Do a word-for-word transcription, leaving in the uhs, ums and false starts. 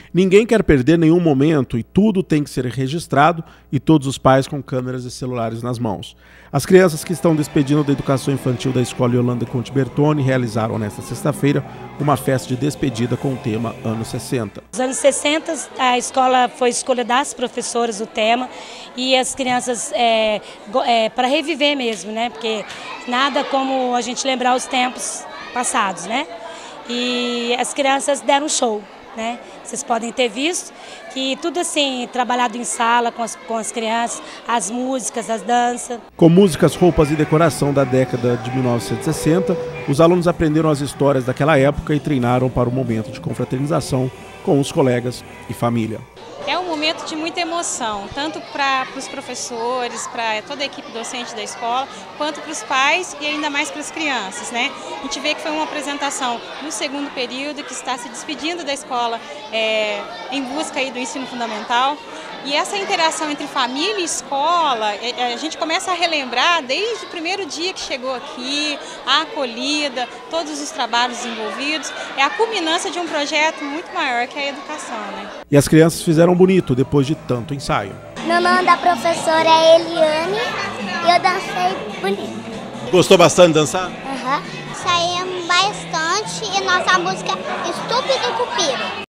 Ninguém quer perder nenhum momento e tudo tem que ser registrado e todos os pais com câmeras e celulares nas mãos. As crianças que estão despedindo da educação infantil da Escola Yolanda Conte Bertoni realizaram nesta sexta-feira uma festa de despedida com o tema Anos sessenta. Nos anos sessenta, a escola foi escolha das professoras o tema e as crianças, é, é, para reviver mesmo, né? Porque nada como a gente lembrar os tempos passados, né? E as crianças deram show. Né? Vocês podem ter visto que tudo assim, trabalhado em sala com as, com as crianças, as músicas, as danças. Com músicas, roupas e decoração da década de mil novecentos e sessenta, os alunos aprenderam as histórias daquela época e treinaram para o momento de confraternização com os colegas e família. É um momento de muita emoção, tanto para os professores, para toda a equipe docente da escola, quanto para os pais e ainda mais para as crianças, né? A gente vê que foi uma apresentação do segundo período que está se despedindo da escola é, em busca aí do ensino fundamental. E essa interação entre família e escola, a gente começa a relembrar desde o primeiro dia que chegou aqui, a acolhida, todos os trabalhos envolvidos. É a culminância de um projeto muito maior que a educação, né? E as crianças fizeram bonito depois de tanto ensaio. Meu nome da professora é Eliane e eu dancei bonito. Gostou bastante de dançar? Aham. Saímos bastante e nossa música é Estúpido Cupido.